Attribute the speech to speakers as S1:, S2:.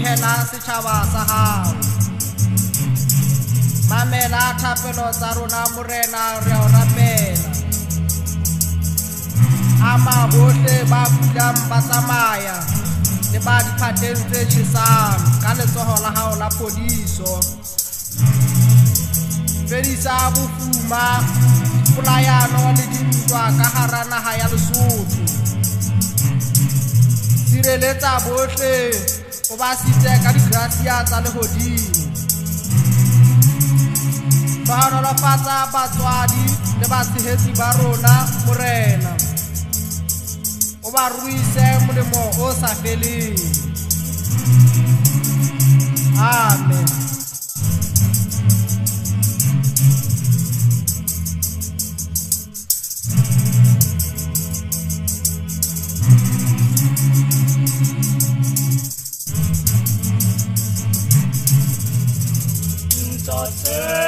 S1: amohela setjhaba sa hao. Mamela thapelo tsa rona morena re a o rapela. Ama bohle ba bulang ba tsamaya le ba diphateng tse tjhesang ka letsoho la hao la phodiso. Fedisa bofuma, polayano le dintwa ka hara naha ya Lesotho. Sireletsa bohle o ba sitse ka digracia tsa lehodimo. Ba nolofatsa batswadi le batshehetsi ba rona morena. O ba ruise molemo o sa feleng. Amen.
S2: That's it.